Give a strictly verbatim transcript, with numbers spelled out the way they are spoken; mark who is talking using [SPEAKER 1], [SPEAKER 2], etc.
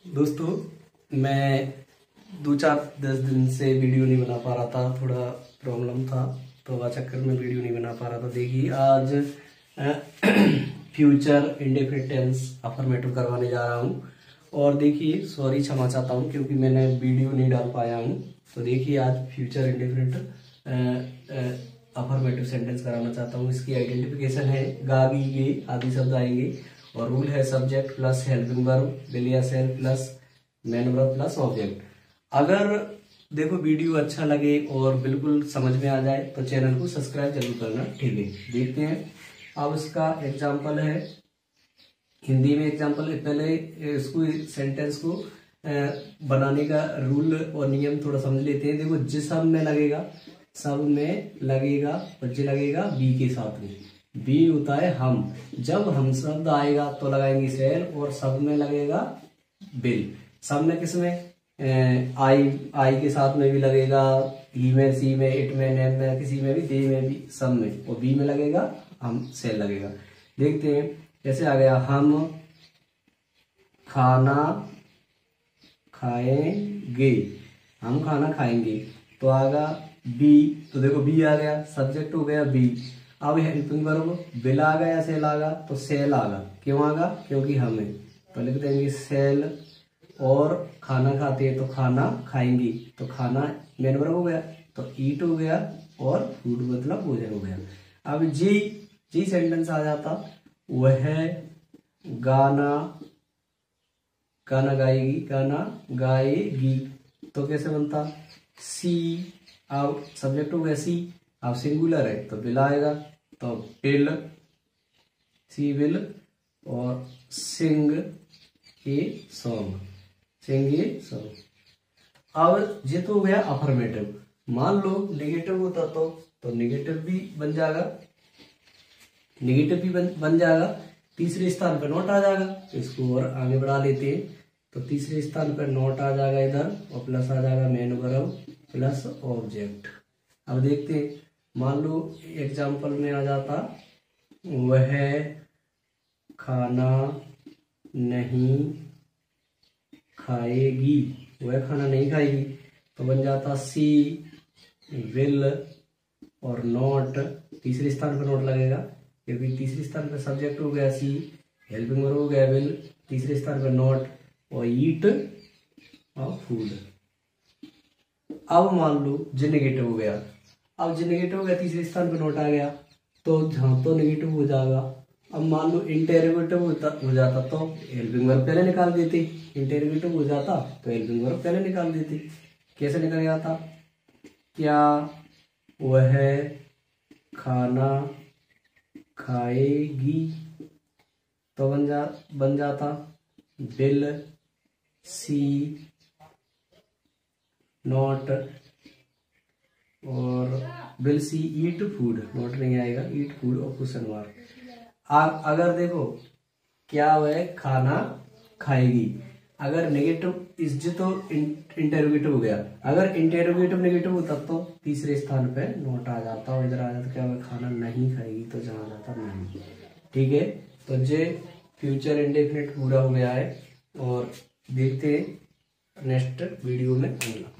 [SPEAKER 1] दोस्तों मैं दो चार दस दिन से वीडियो नहीं बना पा रहा था, थोड़ा प्रॉब्लम था तो वह चक्कर में वीडियो नहीं बना पा रहा था। देखिए आज फ्यूचर इंडेफिनिट टेंस अफर्मेटिव करवाने जा रहा हूँ। और देखिए सॉरी क्षमा चाहता हूँ क्योंकि मैंने वीडियो नहीं डाल पाया हूँ। तो देखिए आज फ्यूचर इंडेफिनिट अफर्मेटिव सेंटेंस कराना चाहता हूँ। इसकी आइडेंटिफिकेशन है गा गी गे आदि शब्द आएंगे और रूल है subject plus helping verb will या shall plus main verb plus object. अगर देखो वीडियो अच्छा लगे और बिल्कुल समझ में आ जाए तो चैनल को सब्सक्राइब जरूर करना, ठीक है। देखते हैं अब इसका एग्जाम्पल है, हिंदी में एग्जाम्पल है। पहले इसको सेंटेंस को बनाने का रूल और नियम थोड़ा समझ लेते हैं। देखो जिस सब में लगेगा, सब में लगेगा और जे लगेगा बी के साथ में। बी होता है हम, जब हम शब्द आएगा तो लगाएंगे सेल और सब में लगेगा बिल। सब में किसमें आई आई के साथ में भी लगेगा, ही में, सी में, इट में, नेम में, किसी में भी, दे में भी, सब में। और बी में लगेगा हम, सेल लगेगा। देखते हैं कैसे आ गया। हम खाना खाएंगे, हम खाना खाएंगे तो आगा बी। तो देखो बी आ गया, सब्जेक्ट हो गया बी। अब हेल्पिंग वर्ब बिल आ गया, सेल आगा तो सेल आगा। क्यों आगा? क्योंकि हमें। तो लिख देंगे सेल। और खाना खाते हैं तो खाना खाएंगी, तो खाना मेन वर्ब हो गया तो ईट हो गया और फूड मतलब भोजन हो गया। अब जी जी सेंटेंस आ जाता, वह गाना गाना गाएगी, गाना गाएगी तो कैसे बनता? सी। अब सब्जेक्ट हो गया सी, अब सिंगुलर है तो बिल आएगा तो बिल, सी विल। और सिंग a song, Singh a song. अब ये तो हो गया अफर्मेटिव। मान लो नेगेटिव होता तो तो नेगेटिव भी बन जाएगा, नेगेटिव भी बन, बन जाएगा। तीसरे स्थान पर नॉट आ जाएगा। इसको और आगे बढ़ा लेते हैं तो तीसरे स्थान पर नॉट आ जाएगा इधर और प्लस आ जाएगा मेन वर्ब प्लस ऑब्जेक्ट। अब देखते हैं, मान लो एग्जाम्पल में आ जाता, वह खाना नहीं खाएगी, वह खाना नहीं खाएगी तो बन जाता सी विल और नॉट। तीसरे स्थान पर नॉट लगेगा क्योंकि तीसरे स्थान पर सब्जेक्ट हो गया सी, हेल्पिंग वर्ब हो गया विल, तीसरे स्थान पर नॉट और ईट और फूड। अब मान लो जे नेगेटिव हो गया, अब जे नेगेटिव हो गया तीसरे स्थान पर नॉट आ गया तो जहां तो नेगेटिव हो जाएगा। अब मान लो इंटेरोगेटिव हो जाता तो हेल्पिंग वर्ब पहले निकाल देते, इंटेरोगेटिव हो जाता तो हेल्पिंग वर्ब पहले निकाल देते। कैसे निकल जाता? क्या वह खाना खाएगी तो बन जा बन जाता बिल सी नॉट और will see eat food, not नहीं आएगा, ईट फूड और क्वेश्चन मार्क। अगर देखो क्या वह खाना खाएगी, अगर नेगेटिव इस तो इंटेरोगेटिव हो गया। अगर इंटेरोगेटिव नेगेटिव होता तो तीसरे स्थान पे नॉट आ जाता और इधर आ जाता क्या वह खाना नहीं खाएगी तो जहां आ जाता नहीं, ठीक है। तो जे फ्यूचर इंडेफिनिट पूरा हो गया है और देखते हैं नेक्स्ट वीडियो में।